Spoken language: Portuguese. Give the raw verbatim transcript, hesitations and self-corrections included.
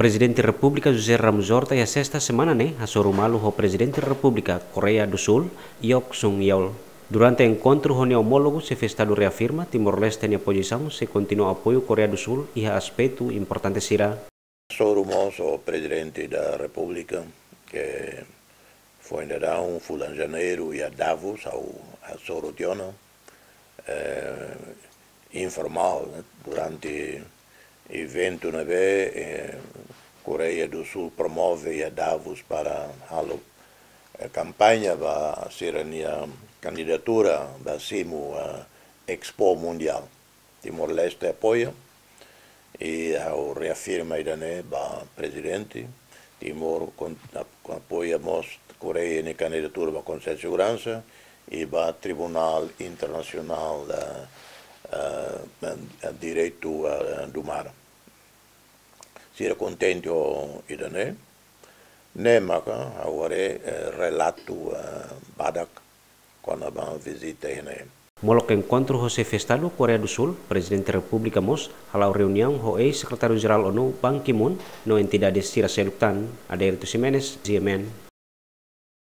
Presidente da República José Ramos Horta e esta semana né, a sorumalu o Presidente da República Coreia do Sul, Yoon Suk Yeol. Durante o encontro, o homólogo se festado reafirma Timor-Leste tem a posição se continua apoio Coreia do Sul e a aspecto importante será. Sorumos o Presidente da República que foi ainda um fulan janeiro e a Davos ao a Sorutiona eh, informal né, durante evento na eh, Coreia do Sul promove a Davos para a campanha para ser a minha candidatura para cimo a Expo Mundial. Timor-Leste apoia e ao reafirma ainda né, para presidente Timor apoiamos Coreia na candidatura para o Conselho de Segurança e para o Tribunal Internacional da uh, Direito uh, do Mar. Sira contente o idane, ne maka agora relato uh, badak quando a visita ine. Molok encontro José Festado, Coreia do Sul, Presidente da República Mos, halau reunião o ex-secretário-geral ONU, Ban Ki-moon, no entidade Sira Seluktan, Aderito Ximenes, G M N.